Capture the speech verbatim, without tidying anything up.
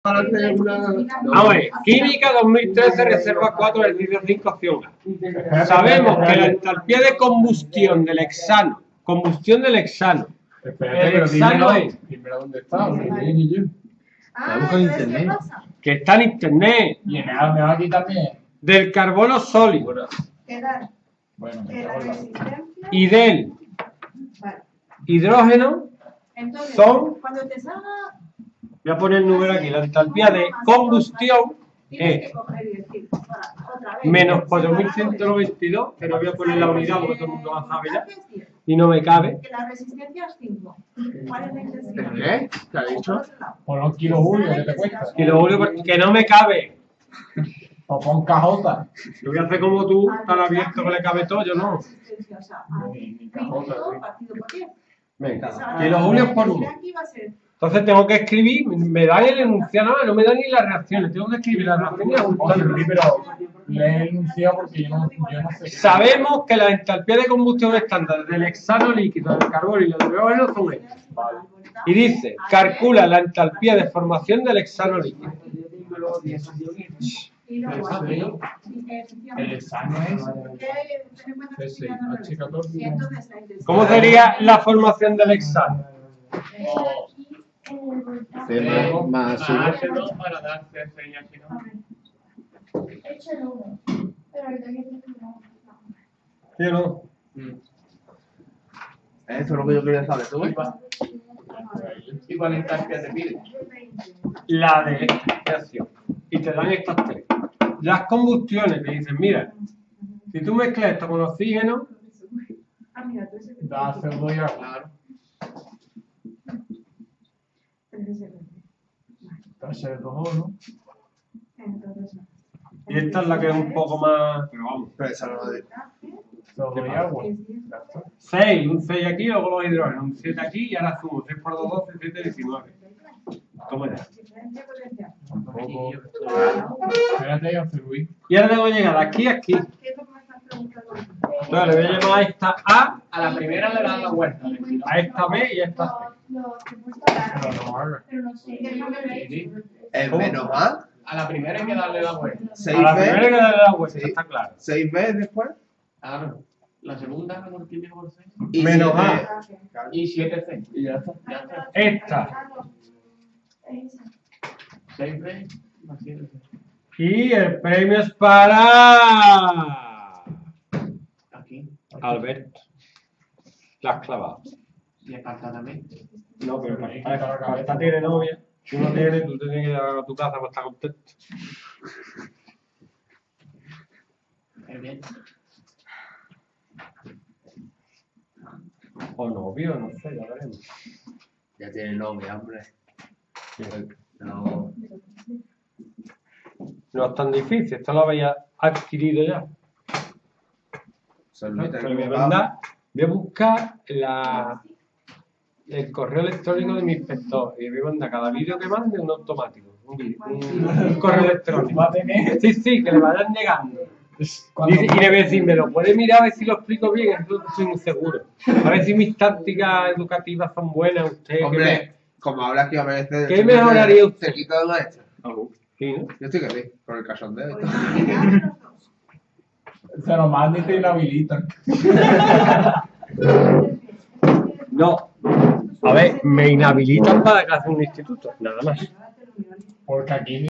A ver, Química dos mil trece, reserva cuatro, ejercicio cinco, opción A. Sabemos que la entalpía de combustión del hexano, combustión del hexano, el hexano es... ¿Dónde está? Ah, en internet. Que está en internet. Y me va aquí también. Del carbono sólido. Quedar. Bueno, me Que la cago en la- resistencia. Y del Vale. hidrógeno Entonces, son... cuando te salga, Voy a poner el número aquí. La entalpía de combustión tienes es que coger y decir, otra, otra vez. menos cuatro mil ciento noventa y dos, que no voy a poner la unidad porque todo el mundo la sabe ya, Es diez. y no me cabe. Que la resistencia es cinco. ¿Cuál es la intensidad? ¿Qué? ¿Qué ha dicho? Por los kilojulios que te cuesta. Y lo único que no me cabe. O pon cajota. Yo voy a hacer como tú, tan abierto que le cabe todo, yo no. Resistencia, o sea, a Ni- ni cajota, cinco sí. partido por diez. Venga, kilojulios por uno. Aquí va a ser Entonces tengo que escribir, me dan el enunciado, no, no me dan ni las reacciones, tengo que escribir las reacciones y Oye, apuntarlas. sí, pero le he enunciado porque yo no, yo no sé. Sabemos que la entalpía de combustión estándar del hexano líquido, del carbono y del hidrógeno son estas. Vale. Y dice, calcula la entalpía de formación del hexano líquido. y luego aquí, El efectivamente. examen es Que ten en cuenta que C estoy seis, dando H catorce. y entonces la intensidad. ¿Cómo sería la formación del hexano? o C más más uno. H dos para dar C seis y H dos. Hecho el uno. Pero ahorita que tengo ¿Sí o no? Eso es lo que yo quería saber. ¿Tú? ¿Y cuál entalpía te pide? La de reacción. Y te dan estas tres. Las combustiones te dicen, mira, si tú mezclas esto con oxígeno, Ah, mira, tú ese que da C O dos y agua. Claro. Ese es el- Da C O dos, ¿no? Entonces, no. y esta es la que es un poco más, pero vamos, Pero esa no la de. C O dos y agua. Es diez. seis, un seis aquí, luego los hidrógenos, un siete aquí y ahora sumo seis por dos, doce, siete, diecinueve. Toma ya. Diferencia potencial. Tampoco. Espérate, yo fluí. Y ahora tengo que llegar de aquí a aquí. ¿Qué es lo que me estás preguntando? Entonces le voy a llamar a esta A, A la primera le das la vuelta. a esta B y a esta C. los que he puesto Pero acá, no haga. pero no sé. Sí, sí. El menos A. A la primera hay que darle la vuelta. seis A la primera hay que B. darle la vuelta, Sí. está claro. seis B después. Claro. La segunda la multiplico por seis. Y Menos siete- Ah, Y siete C. Y ya está. Ya está. Esta. Esa. seis B más siete C. Y el premio es para Aquí. Alberto. La has clavado. Y esparta también. No, pero para esta tiene novia. Tú no tienes, tú te tienes que llevar a tu casa para estar contento. Es bien. O novio, no sé, ya veremos. Ya tiene novia, hombre. No. No es tan difícil, esto lo habéis adquirido ya. Se olvida Pero voy a mandar, voy a buscar la, el correo electrónico de mi inspector y voy a mandar cada vídeo que mande un automático, un, vídeo- un- un correo electrónico. Va a tener. Sí, sí, que le vayan llegando. Cuando- Y, y le voy a decir, ¿me lo puede mirar a ver si lo explico bien? Entonces estoy muy seguro. A ver si mis tácticas educativas son buenas. Usted, que Hombre, como hablas que a veces. ¿Qué mejoraría usted? Te quita de maestra. me- Sí, ¿no? Yo estoy que sí, con el cachondeo. pues ya, los dos. Se lo mandan y te inhabilitan. No. A ver, me inhabilitan para que haga un instituto, nada más. Porque aquí